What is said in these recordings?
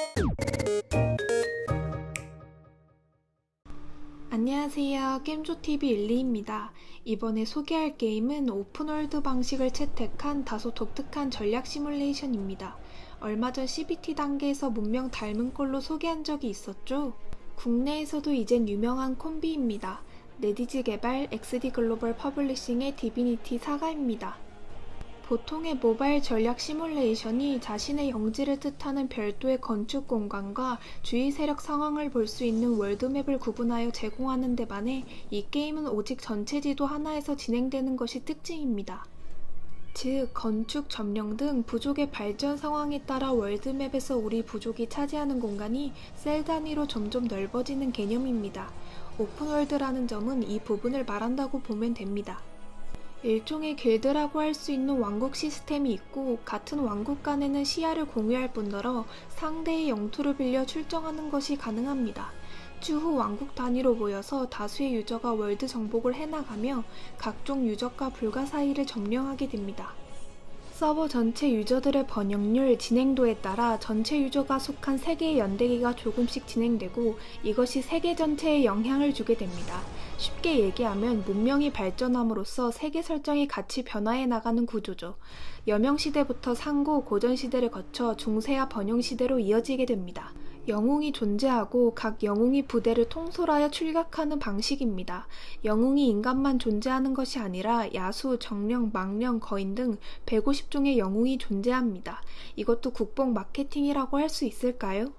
안녕하세요. 게임조TV 일리입니다. 이번에 소개할 게임은 오픈월드 방식을 채택한 다소 독특한 전략 시뮬레이션입니다. 얼마 전 CBT 단계에서 문명 닮은 꼴로 소개한 적이 있었죠? 국내에서도 이젠 유명한 콤비입니다. 네디즈 개발, XD 글로벌 퍼블리싱의 디비니티 사가입니다. 보통의 모바일 전략 시뮬레이션이 자신의 영지를 뜻하는 별도의 건축 공간과 주위 세력 상황을 볼 수 있는 월드맵을 구분하여 제공하는 데 반해 이 게임은 오직 전체 지도 하나에서 진행되는 것이 특징입니다. 즉, 건축, 점령 등 부족의 발전 상황에 따라 월드맵에서 우리 부족이 차지하는 공간이 셀 단위로 점점 넓어지는 개념입니다. 오픈월드라는 점은 이 부분을 말한다고 보면 됩니다. 일종의 길드라고 할 수 있는 왕국 시스템이 있고, 같은 왕국 간에는 시야를 공유할 뿐더러 상대의 영토를 빌려 출정하는 것이 가능합니다. 추후 왕국 단위로 모여서 다수의 유저가 월드 정복을 해나가며 각종 유적과 불가 사이를 점령하게 됩니다. 서버 전체 유저들의 번역률, 진행도에 따라 전체 유저가 속한 세계의 연대기가 조금씩 진행되고, 이것이 세계 전체에 영향을 주게 됩니다. 쉽게 얘기하면 문명이 발전함으로써 세계 설정이 같이 변화해 나가는 구조죠. 여명시대부터 상고, 고전시대를 거쳐 중세와 번영시대로 이어지게 됩니다. 영웅이 존재하고 각 영웅이 부대를 통솔하여 출격하는 방식입니다. 영웅이 인간만 존재하는 것이 아니라 야수, 정령, 망령, 거인 등 150종의 영웅이 존재합니다. 이것도 국뽕 마케팅이라고 할 수 있을까요?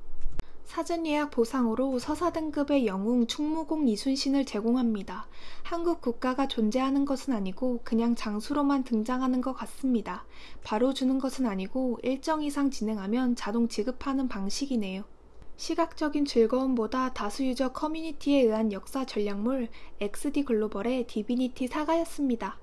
사전 예약 보상으로 서사 등급의 영웅 충무공 이순신을 제공합니다. 한국 국가가 존재하는 것은 아니고 그냥 장수로만 등장하는 것 같습니다. 바로 주는 것은 아니고 일정 이상 진행하면 자동 지급하는 방식이네요. 시각적인 즐거움보다 다수 유저 커뮤니티에 의한 역사 전략물 XD 글로벌의 디비니티 사가였습니다.